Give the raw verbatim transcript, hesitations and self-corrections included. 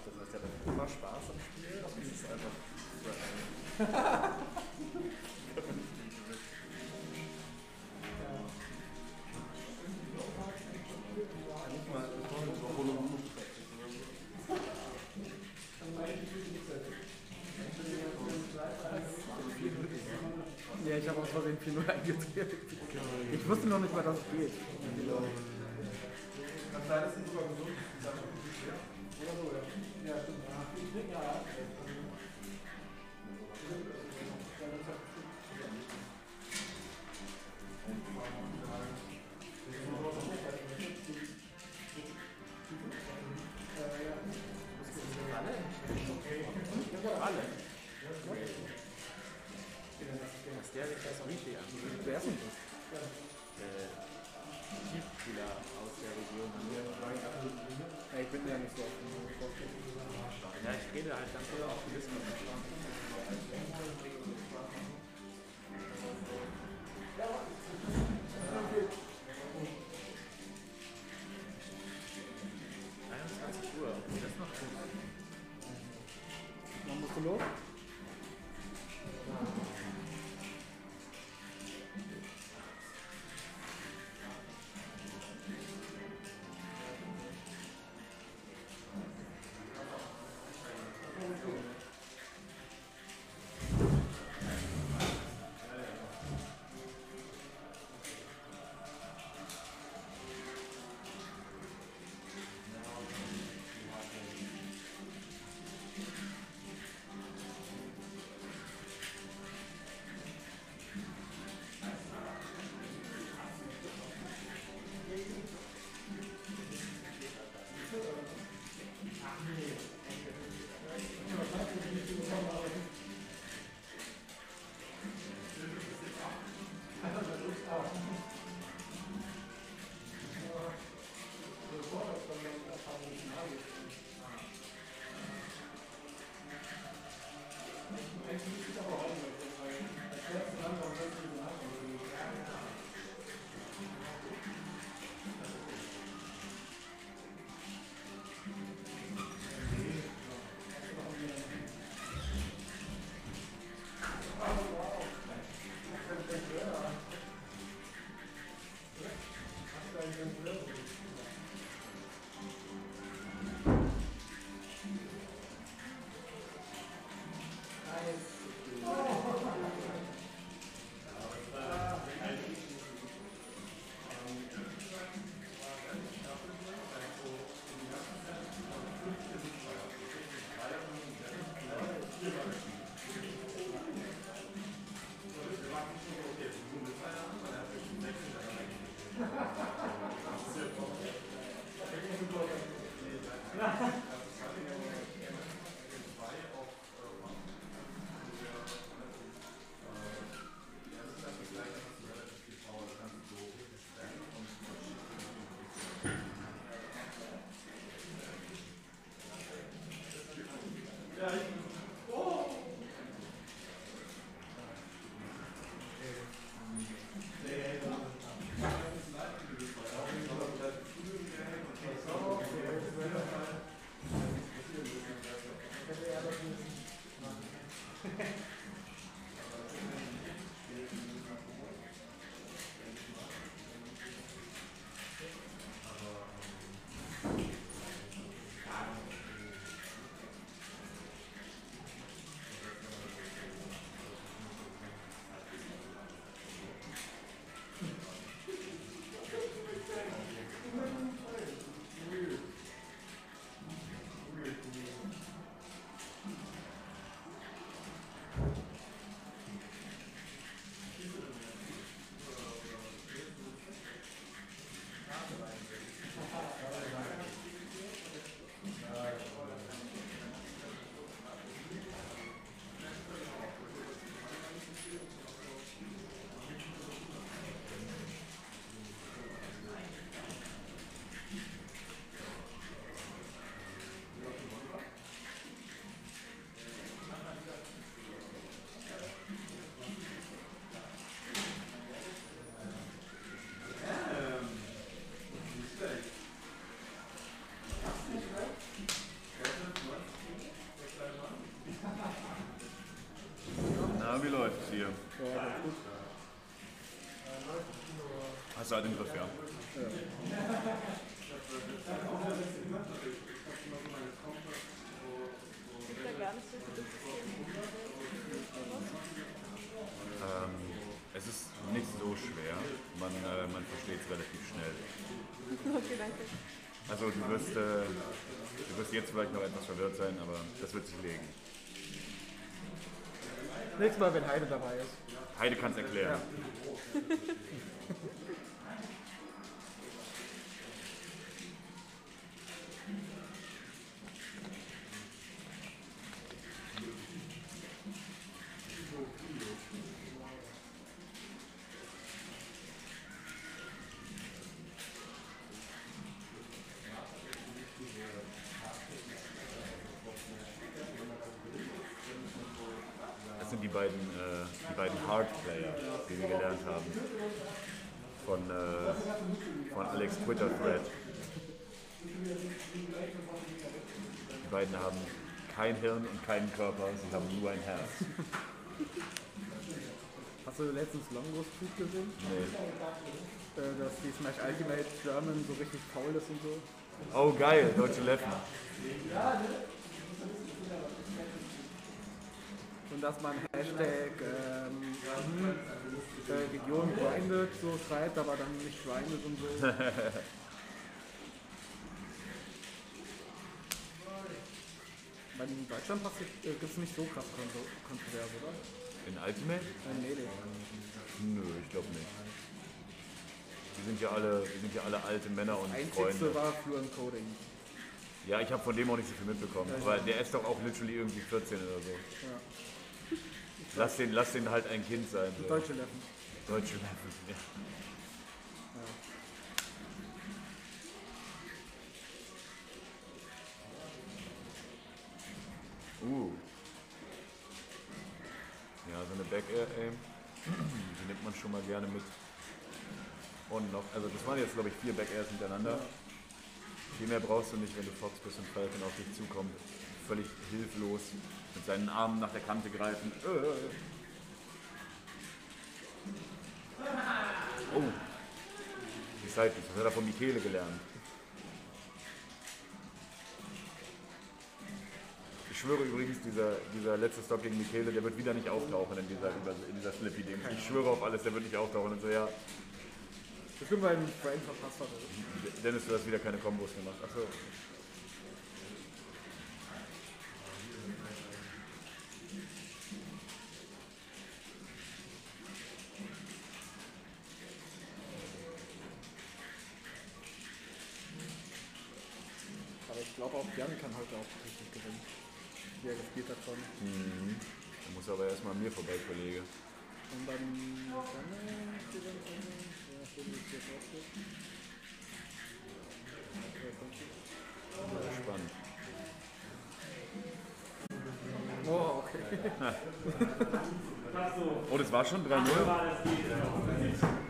Das heißt, er hat immer Spaß am Spiel. Das ist einfach so ein. Nicht mal Überholung. Ja, ich habe aus Versehen vier null eingetreten. Ich wusste noch nicht mal, dass es geht. Kann sein, dass sie sogar gesund sind. Oder so, ja. Ja, stimmt. Ja, alle? Was der sich das richtig an? Wer ist denn das? Tiefkühler aus der Region. Ja, ich bin ja nicht so oft. Ja, ich rede halt ganz viel auf die Liste. einundzwanzig Uhr, das ist noch gut. Wann musst du los? dir. Ja, ganz gut. Hast du halt den Griff, ja. Ja. Gibt da gar nicht so viele Systeme. Ähm, es ist nicht so schwer. Man, äh, man versteht es relativ schnell. Okay, danke. Also du wirst, äh, du wirst jetzt vielleicht noch etwas verwirrt sein, aber das wird sich legen. Nächstes Mal, wenn Heide dabei ist. Heide kann es erklären. Ja. Das sind die beiden, äh, die beiden Hard Player, die wir gelernt haben. Von, äh, von Alex Twitter Thread. Die beiden haben kein Hirn und keinen Körper, sie haben nur ein Herz. Hast du letztens Longos Tweet gesehen? Nee. Äh, dass die Smash Ultimate German so richtig faul ist und so. Oh geil, deutsche Leffen. Und dass man Hashtag ähm, äh, Region grindet so schreibt, aber dann nicht grindet und so. Weil in Deutschland äh, gibt es nicht so krass kontro kontrovers, oder? In Ultimate? Äh, nee, nee. Nö, ich glaube nicht. Die sind ja alle, die sind ja alle alte Männer und Einzigste Freunde. war Fluent Coding. Ja, ich habe von dem auch nicht so viel mitbekommen. Ja, Aber der ist doch auch literally irgendwie vierzehn oder so. Ja. Lass den, lass den halt ein Kind sein. So. Deutsche Leffen. Deutsche Leffen, ja. Uh. Ja, so eine Back-Air-Aim, die nimmt man schon mal gerne mit. Und noch, also das waren jetzt glaube ich vier Back-Airs hintereinander. Viel mehr brauchst du nicht, wenn du Fox bist und Falcon auf dich zukommt. Völlig hilflos, mit seinen Armen nach der Kante greifen. Oh, die Seite, das hat er von Michele gelernt. Ich schwöre übrigens, dieser, dieser letzte Stock gegen Michele, der wird wieder nicht auftauchen in dieser, in dieser Flippy-Ding. Ich schwöre auf alles, der wird nicht auftauchen. Und so, ja. Bestimmt, weil ein Frame verpasst hat. Oder? Dennis, du hast wieder keine Kombos gemacht. Achso. Aber ich glaube auch Jan kann heute auch richtig gewinnen. Wie er gespielt hat schon. Mhm. Da muss aber erstmal an mir vorbei, Kollege. Und dann Janne steht dann eine. Ja, schön, wie es hier drauf steht. Ja, spannend. Oh, okay. Oh, das war schon drei null?